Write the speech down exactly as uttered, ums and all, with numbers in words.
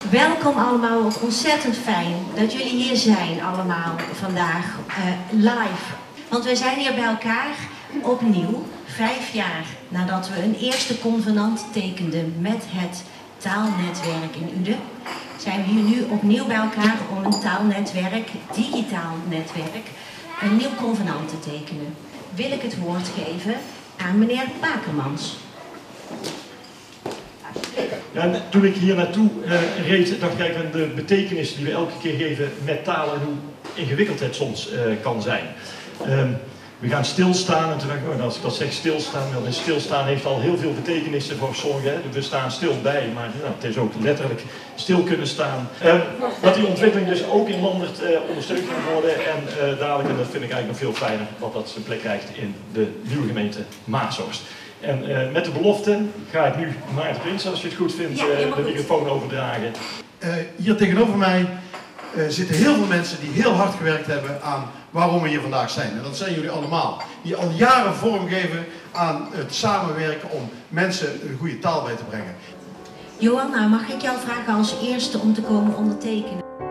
Welkom allemaal, ook ontzettend fijn dat jullie hier zijn allemaal vandaag uh, live. Want we zijn hier bij elkaar opnieuw, vijf jaar nadat we een eerste convenant tekenden met het taalnetwerk in Uden. Zijn we hier nu opnieuw bij elkaar om een taalnetwerk, digitaal netwerk, een nieuw convenant te tekenen. Wil ik het woord geven aan meneer Bakermans. Ja, toen ik hier naartoe uh, reed, dacht ik aan de betekenis die we elke keer geven met taal en hoe ingewikkeld het soms uh, kan zijn. Um, we gaan stilstaan en toen dacht ik, oh, als ik dat zeg stilstaan, dan stilstaan heeft al heel veel betekenissen voor sommigen. We staan stil bij, maar nou, het is ook letterlijk stil kunnen staan. Um, dat die ontwikkeling dus ook in Landert uh, ondersteund kan worden en uh, dadelijk, en dat vind ik eigenlijk nog veel fijner, dat dat zijn plek krijgt in de nieuwe gemeente Maashorst. En uh, met de belofte ga ik nu Maarten Prins, als je het goed vindt, ja, uh, de microfoon overdragen. Uh, hier tegenover mij uh, zitten heel veel mensen die heel hard gewerkt hebben aan waarom we hier vandaag zijn. En dat zijn jullie allemaal. Die al jaren vormgeven aan het samenwerken om mensen een goede taal bij te brengen. Johanna, mag ik jou vragen als eerste om te komen ondertekenen?